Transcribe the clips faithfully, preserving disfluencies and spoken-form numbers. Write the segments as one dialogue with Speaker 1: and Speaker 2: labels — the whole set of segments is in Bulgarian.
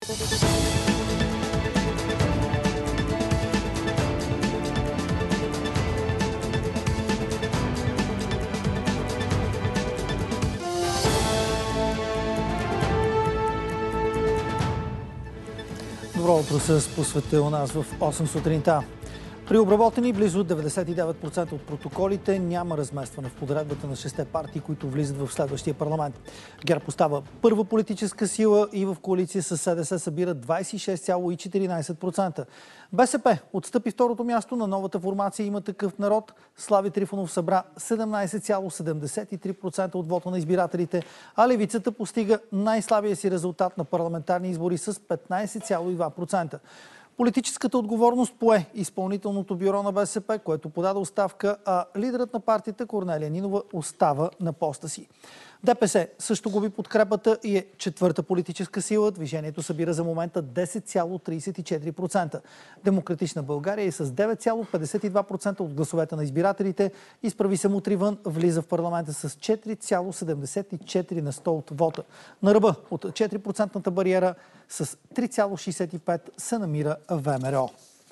Speaker 1: Добро утро с По света у нас в осем сутринта. При обработени близо деветдесет и девет процента от протоколите няма разместване в подредбата на шесте партии, които влизат в следващия парламент. ГЕРБ остава първа политическа сила и в коалиция с СДС събира двадесет и шест цяло и четиринадесет процента. БСП отстъпи второто място на новата формация Има такъв народ. Слави Трифонов събра седемнадесет цяло седемдесет и три процента от вота на избирателите, а левицата постига най-слабия си резултат на парламентарни избори с петнадесет цяло и два процента. Политическата отговорност пое изпълнителното бюро на БСП, което подаде оставка, а лидерът на партията Корнелия Нинова остава на поста си. ДПС също губи подкрепата и е четвърта политическа сила. Движението събира за момента десет цяло тридесет и четири процента. Демократична България е с девет цяло петдесет и два процента от гласовете на избирателите. Изправи се мутри вън влиза в парламента с четири цяло седемдесет и четири на сто от вота. На ръба от четири процентната бариера с три цяло шестдесет и пет се намира ВМРО.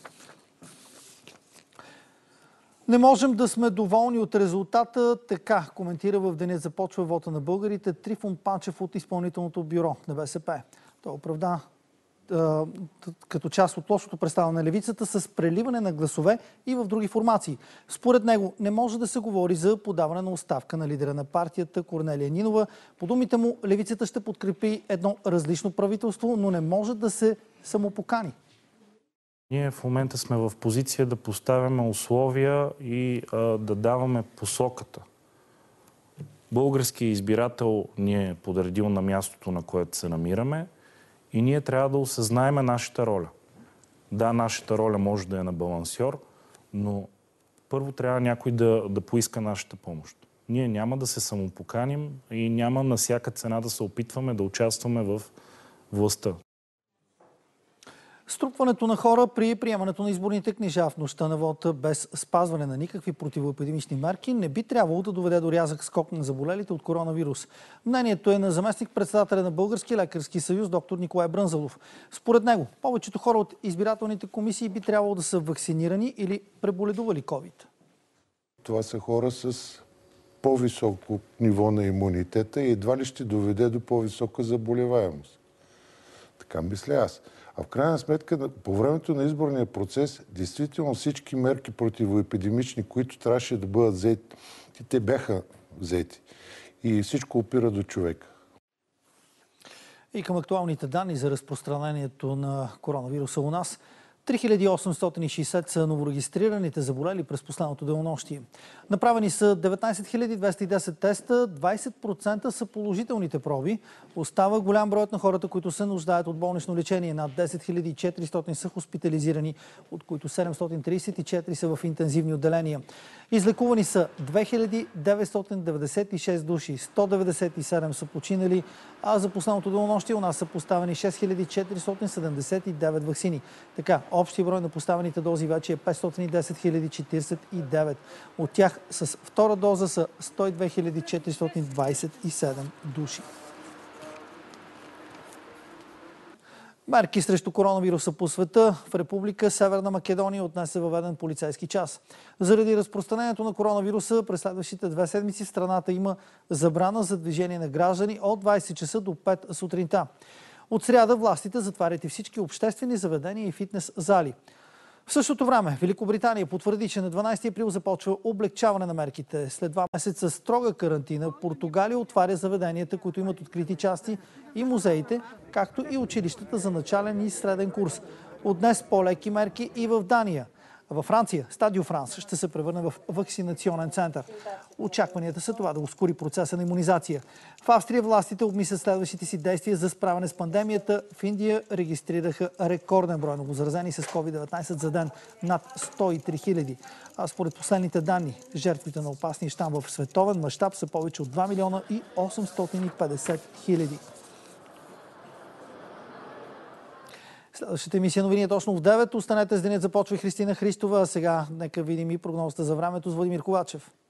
Speaker 1: Не можем да сме доволни от резултата. Така коментира в деня започва вота на българите Трифон Панчев от изпълнителното бюро на БСП. Той оправда а, като част от лошото представяне на левицата с преливане на гласове и в други формации. Според него не може да се говори за подаване на оставка на лидера на партията Корнелия Нинова. По думите му, левицата ще подкрепи едно различно правителство, но не може да се самопокани.
Speaker 2: Ние в момента сме в позиция да поставяме условия и а, да даваме посоката. Българският избирател ни е подредил на мястото, на което се намираме, и ние трябва да осъзнаем нашата роля. Да, нашата роля може да е на балансьор, но първо трябва някой да, да поиска нашата помощ. Ние няма да се самопоканим и няма на всяка цена да се опитваме да участваме в властта.
Speaker 1: Струпването на хора при приемането на изборните книжа в нощта на вота без спазване на никакви противоепидемични мерки не би трябвало да доведе до рязък скок на заболелите от коронавирус. Мнението е на заместник-председателя на Български лекарски съюз доктор Николай Брънзалов. Според него, повечето хора от избирателните комисии би трябвало да са вакцинирани или преболедували ковид.
Speaker 3: Това са хора с по-високо ниво на имунитета и едва ли ще доведе до по-висока заболеваемост. Така мисля аз. А в крайна сметка, по времето на изборния процес, действително всички мерки противоепидемични, които трябваше да бъдат взети, те бяха взети. И всичко опира до човека.
Speaker 1: И към актуалните данни за разпространението на коронавируса у нас. три хиляди осемстотин и шейсет са новорегистрираните заболели през последното денонощие. Направени са деветнадесет хиляди двеста и десет теста, двадесет процента са положителните проби. Остава голям броят на хората, които се нуждаят от болнично лечение. Над десет хиляди и четиристотин са хоспитализирани, от които седемстотин тридесет и четири са в интензивни отделения. Излекувани са две хиляди деветстотин деветдесет и шест души, сто деветдесет и седем са починали, а за последното денонощие у нас са поставени шест хиляди четиристотин седемдесет и девет ваксини. Така, общия брой на поставените дози вече е петстотин и десет хиляди четиридесет и девет. От тях с втора доза са сто и две хиляди четиристотин двадесет и седем души. Мерки срещу коронавируса по света. В Република Северна Македония отнесе въведен полицейски час. Заради разпространението на коронавируса през следващите две седмици в страната има забрана за движение на граждани от двадесет часа до пет сутринта. От сряда властите затварят и всички обществени заведения и фитнес зали. В същото време Великобритания потвърди, че на дванадесети април започва облегчаване на мерките. След два месеца строга карантина Португалия отваря заведенията, които имат открити части, и музеите, както и училищата за начален и среден курс. От днес по-леки мерки и в Дания. Във Франция Стадио Франс ще се превърне в вакцинационен център. Очакванията са това да ускори процеса на имунизация. В Австрия властите обмислят следващите си действия за справяне с пандемията. В Индия регистрираха рекорден брой новозаразени с ковид деветнадесет за ден – над сто и три хиляди. А според последните данни, жертвите на опасния щам в световен мащаб са повече от два милиона и осемстотин и петдесет хиляди. Следващата емисия новини е точно в девет. Останете с денят започва Христина Христова. А сега нека видим и прогнозата за времето с Владимир Ковачев.